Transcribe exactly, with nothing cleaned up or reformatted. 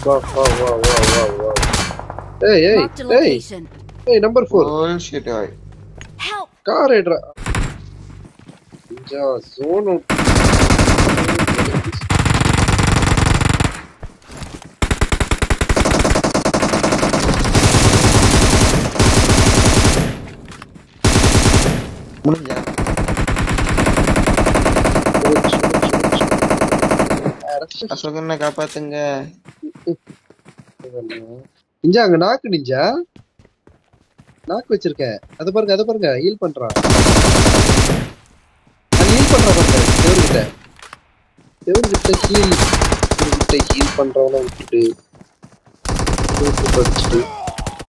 வா வா வா வா வா வா ஏய் ஏய் ஏய் ஏய் number four bullshit guy car ஏட்ரா நிஞ்சா ஜோன் அவுட் முடிஞ்சா அசோகனை காப்பாத்துங்க நிஞ்சா அங்க நாக்கு நிஞ்சா நாக்கு வச்சிருக்கேன் அத பாருங்க அத பாருங்க ஹீல் பண்றான் அது ஹீல் பண்றா பாருங்க தேவர்கிட்ட தேவர்கிட்ட ஹீல் தேவர்கிட்ட ஹீல் பண்றவன விட்டுட்டு படிச்சுட்டு